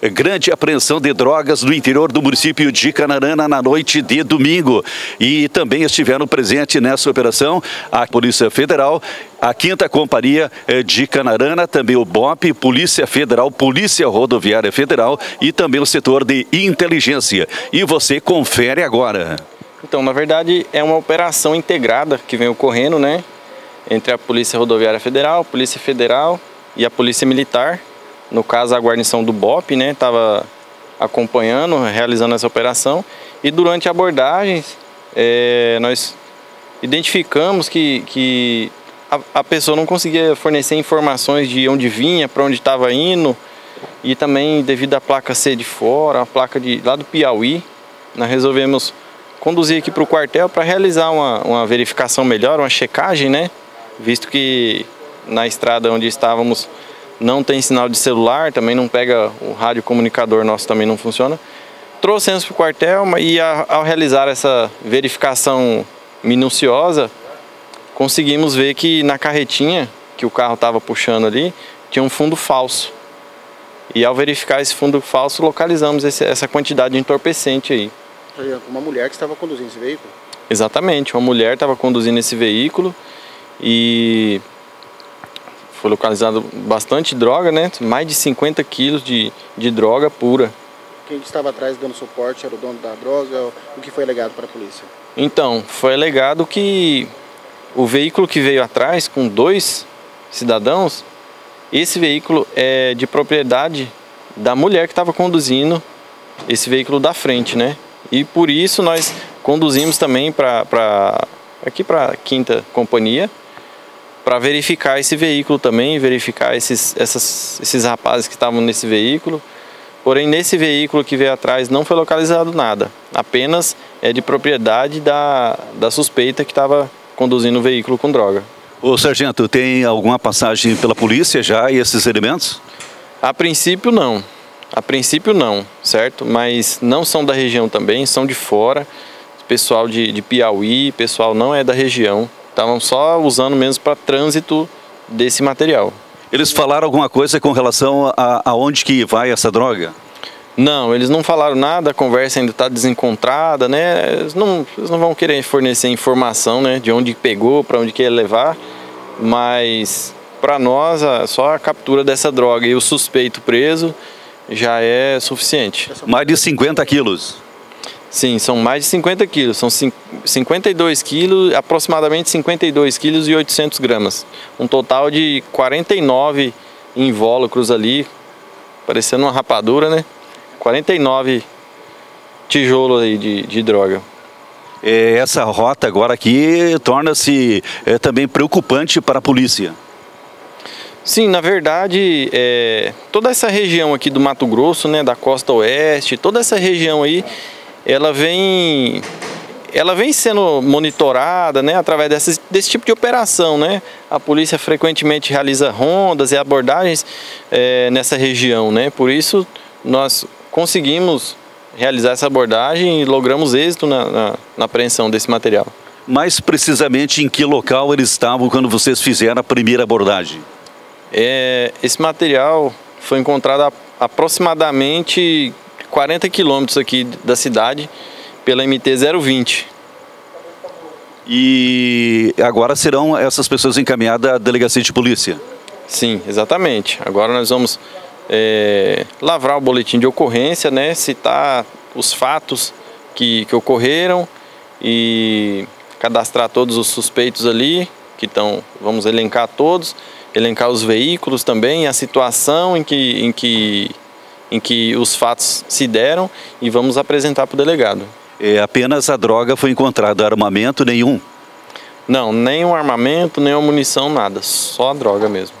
grande apreensão de drogas no interior do município de Canarana na noite de domingo. E também estiveram presentes nessa operação a Polícia Federal, a 5ª Companhia de Canarana, também o BOP, Polícia Federal, Polícia Rodoviária Federal e também o setor de inteligência. E você confere agora. Então, na verdade, é uma operação integrada que vem ocorrendo, né, entre a Polícia Rodoviária Federal, Polícia Federal e a Polícia Militar. No caso, a guarnição do BOP, né, estava acompanhando, realizando essa operação. E durante abordagens, nós identificamos que a pessoa não conseguia fornecer informações de onde vinha, para onde estava indo. E também, devido à placa ser de fora, a placa lá do Piauí, nós resolvemos conduzir aqui para o quartel para realizar uma verificação melhor, uma checagem, né? Visto que na estrada onde estávamos não tem sinal de celular, também não pega o rádio comunicador nosso, também não funciona. Trouxemos para o quartel e ao realizar essa verificação minuciosa, conseguimos ver que na carretinha que o carro estava puxando ali, tinha um fundo falso. E ao verificar esse fundo falso, localizamos essa quantidade de entorpecente aí. Uma mulher que estava conduzindo esse veículo? Exatamente, uma mulher estava conduzindo esse veículo e foi localizado bastante droga, né? Mais de 50 quilos de droga pura. Quem estava atrás dando suporte era o dono da droga? O que foi alegado para a polícia? Então, foi alegado que o veículo que veio atrás com 2 cidadãos, esse veículo é de propriedade da mulher que estava conduzindo esse veículo da frente, né? E por isso nós conduzimos também aqui para a 5ª Companhia para verificar esse veículo também, verificar esses rapazes que estavam nesse veículo. Porém, nesse veículo que veio atrás não foi localizado nada, apenas é de propriedade da suspeita que estava conduzindo o veículo com droga. Ô sargento, tem alguma passagem pela polícia já e esses elementos? A princípio não. A princípio não, certo? Mas não são da região também, são de fora. Pessoal de Piauí, pessoal não é da região. Estavam só usando mesmo para trânsito desse material. Eles falaram alguma coisa com relação a onde que vai essa droga? Não, eles não falaram nada, a conversa ainda está desencontrada, né? Eles não vão querer fornecer informação, né, de onde pegou, para onde quer levar. Mas para nós, só a captura dessa droga e o suspeito preso já é suficiente. Mais de 50 quilos? Sim, são mais de 50 quilos, são 52 quilos, aproximadamente 52 quilos e 800 gramas. Um total de 49 invólucros ali, parecendo uma rapadura, né? 49 tijolos aí de droga. Essa rota agora aqui torna-se também preocupante para a polícia. Sim, na verdade, toda essa região aqui do Mato Grosso, né, da costa oeste, toda essa região aí, ela vem sendo monitorada, né, através desse tipo de operação, né? A polícia frequentemente realiza rondas e abordagens nessa região, né? Por isso nós conseguimos realizar essa abordagem e logramos êxito na apreensão desse material. Mais precisamente em que local eles estavam quando vocês fizeram a primeira abordagem? Esse material foi encontrado a aproximadamente 40 quilômetros aqui da cidade pela MT-020. E agora serão essas pessoas encaminhadas à delegacia de polícia? Sim, exatamente. Agora nós vamos lavrar o boletim de ocorrência, né, citar os fatos que ocorreram e cadastrar todos os suspeitos ali, vamos elencar todos, elencar os veículos também, a situação em que os fatos se deram e vamos apresentar para o delegado. Apenas a droga foi encontrada, armamento nenhum? Não, nem um armamento, nem uma munição, nada, só a droga mesmo.